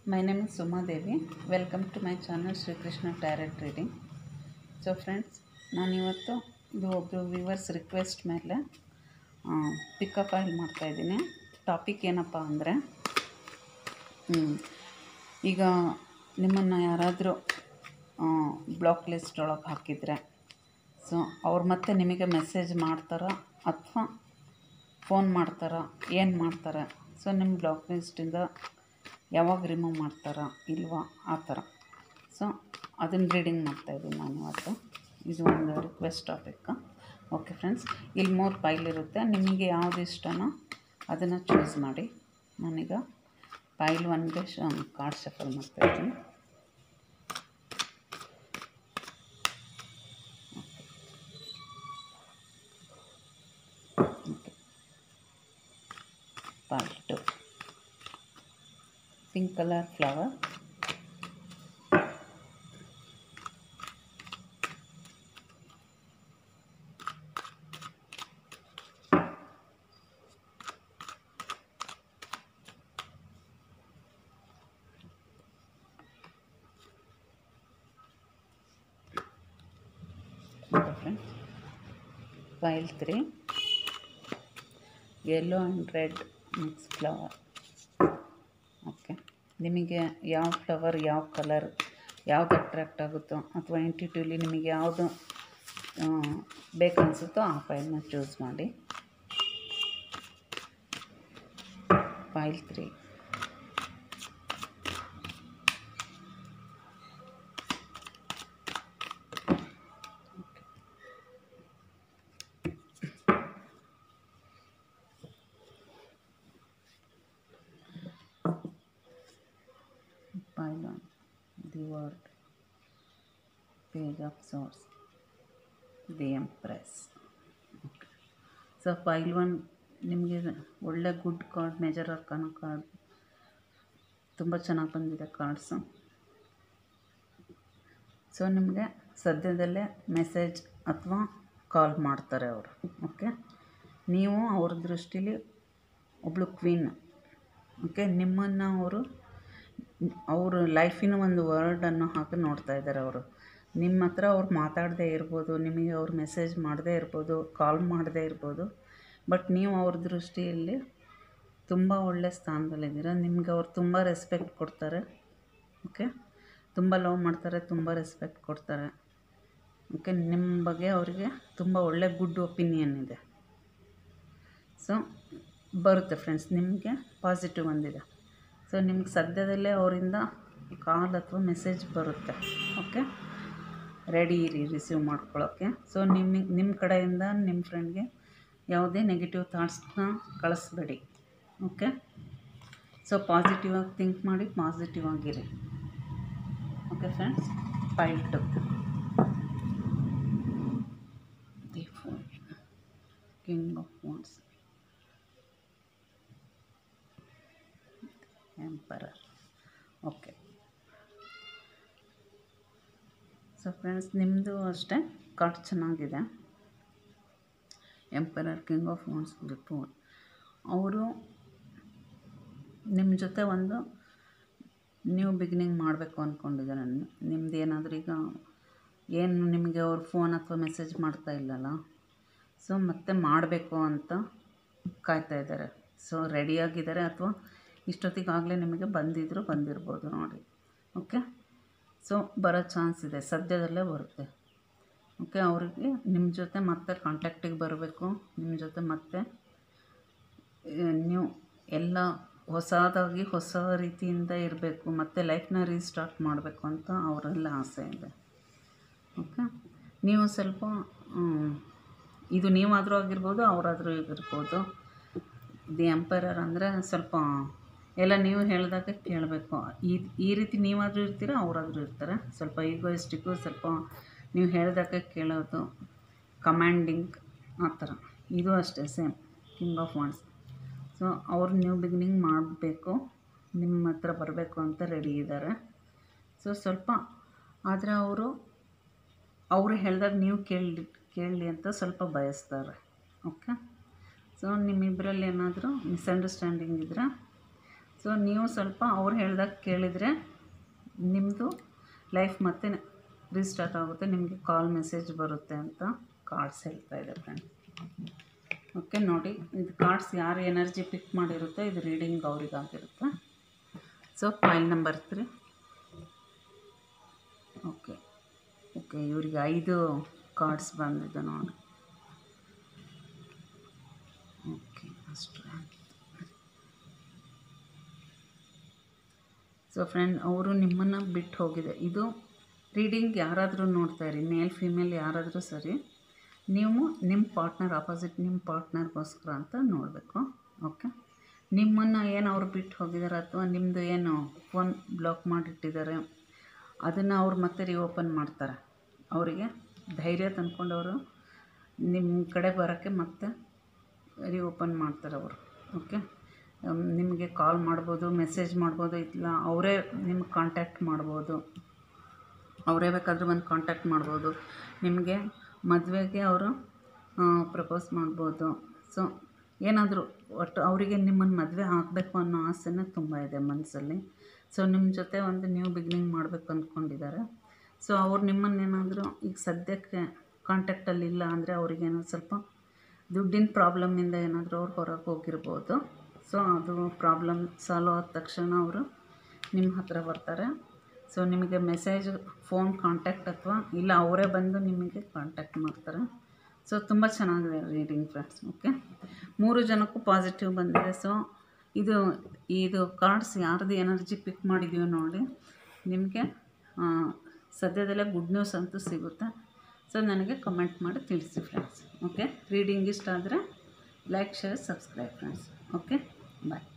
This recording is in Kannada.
My name is Suma Devi. Welcome to my channel Shri Krishna Tarot Reading. So friends, ನಾನಿವತ್ತು ಇದು ಒಬ್ಬರು ವ್ಯೂವರ್ಸ್ ರಿಕ್ವೆಸ್ಟ್ ಮೇಲೆ ಪಿಕಪ್ ಫೈಲ್ ಮಾಡ್ತಾಯಿದ್ದೀನಿ. ಟಾಪಿಕ್ ಏನಪ್ಪ ಅಂದರೆ, ಈಗ ನಿಮ್ಮನ್ನು ಯಾರಾದರೂ ಬ್ಲಾಕ್ ಲಿಸ್ಟ್ ಒಳಗೆ ಹಾಕಿದರೆ, ಸೊ ಅವ್ರು ಮತ್ತೆ ನಿಮಗೆ ಮೆಸೇಜ್ ಮಾಡ್ತಾರಾ ಅಥವಾ ಫೋನ್ ಮಾಡ್ತಾರಾ, ಏನು ಮಾಡ್ತಾರೆ, ಸೊ ನಿಮ್ಮ ಬ್ಲಾಕ್ ಲಿಸ್ಟಿಂದ ಯಾವಾಗ ರಿಮೂವ್ ಮಾಡ್ತಾರಾ ಇಲ್ವಾ ಆ ಥರ. ಸೊ ಅದನ್ನು ರೀಡಿಂಗ್ ಮಾಡ್ತಾಯಿದ್ದೀನಿ ನಾನು ಇವತ್ತು. ಇದು ಒಂದು ರಿಕ್ವೆಸ್ಟ್ ಟಾಪಿಕ್. ಓಕೆ ಫ್ರೆಂಡ್ಸ್, ಇಲ್ಲಿ 3 ಫೈಲ್ ಇರುತ್ತೆ. ನಿಮಗೆ ಯಾವುದು ಇಷ್ಟನೋ ಅದನ್ನು ಚೂಸ್ ಮಾಡಿ. ನಾನೀಗ ಫೈಲ್ 1ಗೆ ಕಾರ್ಡ್ ಶಫಲ್ ಮಾಡ್ತಾಯಿದ್ದೀನಿ. Okay, pile 2 pink colour flower, pile 3 yellow and red mix flower. Okay, ನಿಮಗೆ ಯಾವ ಫ್ಲವರ್, ಯಾವ ಕಲರ್, ಯಾವುದು ಅಟ್ರ್ಯಾಕ್ಟ್ ಆಗುತ್ತೋ ಅಥವಾ ಇಂಟ್ಯೂಟಿವ್ಲಿ ನಿಮಗೆ ಯಾವುದು ಬೇಕನ್ಸುತ್ತೋ ಆ ಫೈಲ್ನ ಚೂಸ್ ಮಾಡಿ. Pile 3 File 1, the World, Page of Swords, the Empress. Okay. So pile 1 ನಿಮಗೆ ಒಳ್ಳೆ good card, major arcana card, ತುಂಬ ಚೆನ್ನಾಗಿ ಬಂದಿದೆ ಕಾರ್ಡ್ಸು. ಸೊ ನಿಮಗೆ ಸದ್ಯದಲ್ಲೇ ಮೆಸೇಜ್ ಅಥವಾ ಕಾಲ್ ಮಾಡ್ತಾರೆ ಅವರು. ಓಕೆ, ನೀವು ಅವ್ರ ದೃಷ್ಟಿಲಿ ಒಬ್ಬಳು ಕ್ವೀನ್. ಓಕೆ, ನಿಮ್ಮನ್ನು ಅವರು ಲೈಫಿನ ಒಂದು ವರ್ಡನ್ನು ಹಾಕಿ ನೋಡ್ತಾ ಇದ್ದಾರೆ. ಅವರು ನಿಮ್ಮ ಹತ್ರ ಅವ್ರು ಮಾತಾಡದೇ ಇರ್ಬೋದು, ನಿಮಗೆ ಅವ್ರು ಮೆಸೇಜ್ ಮಾಡದೇ ಇರ್ಬೋದು, ಕಾಲ್ ಮಾಡದೇ ಇರ್ಬೋದು, ಬಟ್ ನೀವು ಅವ್ರ ದೃಷ್ಟಿಯಲ್ಲಿ ತುಂಬ ಒಳ್ಳೆ ಸ್ಥಾನದಲ್ಲಿದ್ದೀರ. ನಿಮ್ಗೆ ಅವ್ರು ತುಂಬ ರೆಸ್ಪೆಕ್ಟ್ ಕೊಡ್ತಾರೆ. ಓಕೆ, ತುಂಬ ಲವ್ ಮಾಡ್ತಾರೆ, ತುಂಬ ರೆಸ್ಪೆಕ್ಟ್ ಕೊಡ್ತಾರೆ. ಓಕೆ, ನಿಮ್ಮ ಬಗ್ಗೆ ಅವರಿಗೆ ತುಂಬ ಒಳ್ಳೆ ಗುಡ್ ಒಪಿನಿಯನ್ ಇದೆ. ಸೊ ಬರುತ್ತೆ ಫ್ರೆಂಡ್ಸ್, ನಿಮಗೆ ಪಾಸಿಟಿವ್ ಬಂದಿದೆ. ಸೊ ನಿಮ್ಗೆ ಸದ್ಯದಲ್ಲೇ ಅವರಿಂದ ಕಾಲ್ ಅಥವಾ ಮೆಸೇಜ್ ಬರುತ್ತೆ. ಓಕೆ, ರೆಡಿ ಇರಿ ರಿಸೀವ್ ಮಾಡ್ಕೊಳ್ಳೋಕ್ಕೆ. ಸೊ ನಿಮ್ಮ ಕಡೆಯಿಂದ ನಿಮ್ಮ ಫ್ರೆಂಡ್ಗೆ ಯಾವುದೇ ನೆಗೆಟಿವ್ ಥಾಟ್ಸ್ನ ಕಳಿಸ್ಬೇಡಿ. ಓಕೆ, ಸೊ ಪಾಸಿಟಿವ್ ಆಗಿ ಥಿಂಕ್ ಮಾಡಿ, ಪಾಸಿಟಿವ್ ಆಗಿರಿ. Okay friends, pile 2 the fool, king of wands, emperor. Okay, so friends, ನಿಮ್ಮದು ಅಷ್ಟೇ ಕಾರ್ಡ್ ಚೆನ್ನಾಗಿದೆ. Emperor, king of wands, the fool. ಅವರು ನಿಮ್ಮ ಜೊತೆ ಒಂದು ನ್ಯೂ ಬಿಗಿನಿಂಗ್ ಮಾಡಬೇಕು ಅಂದ್ಕೊಂಡಿದ್ದಾರೆ. ನಿಮ್ದು ಏನಾದರೂ ಈಗ ಏನು ನಿಮಗೆ ಅವ್ರು ಫೋನ್ ಅಥವಾ ಮೆಸೇಜ್ ಮಾಡ್ತಾ ಇಲ್ಲಲ್ಲ, ಸೊ ಮತ್ತೆ ಮಾಡಬೇಕು ಅಂತ ಕಾಯ್ತಾ ಇದ್ದಾರೆ. ಸೊ ರೆಡಿಯಾಗಿದ್ದಾರೆ, ಅಥವಾ ಇಷ್ಟೊತ್ತಿಗಾಗಲೇ ನಿಮಗೆ ಬಂದಿರ್ಬೋದು ನೋಡಿ. ಓಕೆ, ಸೊ ಬರೋ ಚಾನ್ಸ್ ಇದೆ, ಸದ್ಯದಲ್ಲೇ ಬರುತ್ತೆ. ಓಕೆ, ಅವರಿಗೆ ನಿಮ್ಮ ಜೊತೆ ಮತ್ತೆ ಕಾಂಟ್ಯಾಕ್ಟಿಗೆ ಬರಬೇಕು, ನಿಮ್ಮ ಜೊತೆ ಮತ್ತೆ ನೀವು ಎಲ್ಲ ಹೊಸದಾಗಿ ಹೊಸ ರೀತಿಯಿಂದ ಇರಬೇಕು, ಮತ್ತು ಲೈಫ್ನ ರೀಸ್ಟಾರ್ಟ್ ಮಾಡಬೇಕು ಅಂತ ಅವರೆಲ್ಲ ಆಸೆ ಇದೆ. ಓಕೆ, ನೀವು ಸ್ವಲ್ಪ ಇದು ನೀವಾದರೂ ಆಗಿರ್ಬೋದು, ಅವರಾದರೂ ಆಗಿರ್ಬೋದು. ದಿ ಎಂಪರರ್ ಅಂದರೆ ಸ್ವಲ್ಪ ಎಲ್ಲ ನೀವು ಹೇಳಿದಾಗ ಕೇಳಬೇಕು. ಈ ರೀತಿ ನೀವಾದರೂ ಇರ್ತೀರ, ಅವರಾದರೂ ಇರ್ತಾರೆ. ಸ್ವಲ್ಪ ಈಗೋಯಿಸ್ಟಿಕ್ಕು, ಸ್ವಲ್ಪ ನೀವು ಹೇಳಿದಾಗ ಕೇಳೋದು, ಕಮ್ಯಾಂಡಿಂಗ್ ಆ ಥರ. ಇದು ಅಷ್ಟೇ same, king of wands. So ಅವ್ರು ನ್ಯೂ ಬಿಗಿನಿಂಗ್ ಮಾಡಬೇಕು, ನಿಮ್ಮ ಹತ್ರ ಬರಬೇಕು ಅಂತ ರೆಡಿ ಇದ್ದಾರೆ. ಸೊ ಸ್ವಲ್ಪ ಆದರೆ ಅವರು ಹೇಳಿದಾಗ ನೀವು ಕೇಳಲಿ ಅಂತ ಸ್ವಲ್ಪ ಬಯಸ್ತಾರೆ. ಓಕೆ, ಸೊ ನಿಮ್ಮಿಬ್ಬರಲ್ಲಿ ಏನಾದರೂ ಮಿಸ್ಅಂಡರ್ಸ್ಟ್ಯಾಂಡಿಂಗ್ ಇದ್ದರೆ ಸೊ ನೀವು ಸ್ವಲ್ಪ ಅವ್ರು ಹೇಳ್ದಾಗ ಕೇಳಿದರೆ ನಿಮ್ಮದು ಲೈಫ್ ಮತ್ತೆ ರೀಸ್ಟಾರ್ಟ್ ಆಗುತ್ತೆ, ನಿಮಗೆ ಕಾಲ್ ಮೆಸೇಜ್ ಬರುತ್ತೆ ಅಂತ ಕಾರ್ಡ್ಸ್ ಹೇಳ್ತಾ ಇದೆ ಫ್ರೆಂಡ್ಸ್. ಓಕೆ ನೋಡಿ, ಇದು ಕಾರ್ಡ್ಸ್ ಯಾರು ಎನರ್ಜಿ ಪಿಕ್ ಮಾಡಿರುತ್ತೆ ಇದು ರೀಡಿಂಗ್ ಅವರಿಗಾಗಿರುತ್ತೆ. So pile number 3. Okay okay ಇವರಿಗೆ 5 ಕಾರ್ಡ್ಸ್ ಬಂದಿದೆ ನೋಡಿ. ಓಕೆ ಅಷ್ಟು. ಸೊ ಫ್ರೆಂಡ್, ಅವರು ನಿಮ್ಮನ್ನು ಬಿಟ್ಟು ಹೋಗಿದೆ. ಇದು ರೀಡಿಂಗ್ ಯಾರಾದರೂ ನೋಡ್ತಾಯಿರಿ, ಮೇಲ್ ಫೀಮೇಲ್ ಯಾರಾದರೂ ಸರಿ, ನೀವು ನಿಮ್ಮ ಪಾರ್ಟ್ನರ್ ಆಪೋಸಿಟ್ ನಿಮ್ಮ ಪಾರ್ಟ್ನರ್ಗೋಸ್ಕರ ಅಂತ ನೋಡಬೇಕು. ಓಕೆ, ನಿಮ್ಮನ್ನು ಏನು ಅವ್ರು ಬಿಟ್ಟು ಹೋಗಿದ್ದಾರೆ ಅಥವಾ ನಿಮ್ಮದು ಏನು ಫೋನ್ ಬ್ಲಾಕ್ ಮಾಡಿಟ್ಟಿದ್ದಾರೆ ಅದನ್ನು ಅವ್ರು ಮತ್ತೆ ರಿಓಪನ್ ಮಾಡ್ತಾರೆ. ಅವರಿಗೆ ಧೈರ್ಯ ತಂದ್ಕೊಂಡವರು ನಿಮ್ಮ ಕಡೆ ಬರೋಕ್ಕೆ ಮತ್ತೆ ರಿಓಪನ್ ಮಾಡ್ತಾರೆ ಅವರು. ಓಕೆ, ನಿಮಗೆ ಕಾಲ್ ಮಾಡ್ಬೋದು, ಮೆಸೇಜ್ ಮಾಡ್ಬೋದು, ಇಲ್ಲ ಅವರೇ ನಿಮ್ಗೆ ಕಾಂಟ್ಯಾಕ್ಟ್ ಮಾಡ್ಬೋದು, ಅವರೇ ಬೇಕಾದರೂ ಬಂದು ಕಾಂಟ್ಯಾಕ್ಟ್ ಮಾಡ್ಬೋದು. ನಿಮಗೆ ಮದುವೆಗೆ ಅವರು ಪ್ರಪೋಸ್ ಮಾಡ್ಬೋದು. ಸೊ ಏನಾದರೂ ಒಟ್ಟು ಅವರಿಗೆ ನಿಮ್ಮನ್ನು ಮದುವೆ ಆಗಬೇಕು ಅನ್ನೋ ಆಸೆನೇ ತುಂಬ ಇದೆ ಮನಸ್ಸಲ್ಲಿ. ಸೊ ನಿಮ್ಮ ಜೊತೆ ಒಂದು ನ್ಯೂ ಬಿಗಿನಿಂಗ್ ಮಾಡಬೇಕು ಅಂದ್ಕೊಂಡಿದ್ದಾರೆ. ಸೊ ಅವ್ರು ನಿಮ್ಮನ್ನೇನಾದರೂ ಈಗ ಸದ್ಯಕ್ಕೆ ಕಾಂಟ್ಯಾಕ್ಟಲ್ಲಿ ಇಲ್ಲ ಅಂದರೆ ಅವ್ರಿಗೇನೋ ಸ್ವಲ್ಪ ದುಡ್ಡಿನ ಪ್ರಾಬ್ಲಮ್ಮಿಂದ ಏನಾದರೂ ಅವ್ರು ಹೊರಗೆ ಹೋಗಿರ್ಬೋದು. ಸೊ ಅದು ಪ್ರಾಬ್ಲಮ್ ಸಾಲ್ವ್ ಆದ ತಕ್ಷಣ ಅವರು ನಿಮ್ಮ ಹತ್ರ ಬರ್ತಾರೆ. ಸೊ ನಿಮಗೆ ಮೆಸೇಜ್, ಫೋನ್ ಕಾಂಟ್ಯಾಕ್ಟ್ ಅಥವಾ ಇಲ್ಲ ಅವರೇ ಬಂದು ನಿಮಗೆ ಕಾಂಟ್ಯಾಕ್ಟ್ ಮಾಡ್ತಾರೆ. ಸೊ ತುಂಬ ಚೆನ್ನಾಗಿದೆ ರೀಡಿಂಗ್ ಫ್ರೆಂಡ್ಸ್. ಓಕೆ, 3 ಜನಕ್ಕೂ ಪಾಸಿಟಿವ್ ಬಂದಿದೆ. ಸೊ ಇದು ಕಾರ್ಡ್ಸ್ ಯಾರ್ದು ಎನರ್ಜಿ ಪಿಕ್ ಮಾಡಿದ್ದೀವಿ ನೋಡಿ, ನಿಮಗೆ ಸದ್ಯದಲ್ಲೇ ಗುಡ್ ನ್ಯೂಸ್ ಅಂತೂ ಸಿಗುತ್ತೆ. ಸೊ ನನಗೆ ಕಮೆಂಟ್ ಮಾಡಿ ತಿಳಿಸಿ ಫ್ರೆಂಡ್ಸ್. ಓಕೆ, ರೀಡಿಂಗ್ ಇಷ್ಟ ಆದರೆ like, share, subscribe friends. Okay, ಬಾಯ್.